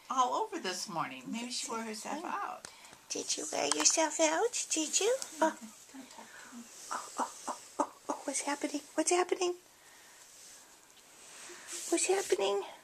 all over this morning. Maybe she wore herself out. Did you wear yourself out? Did you? Oh, what's happening? What's happening? What's happening?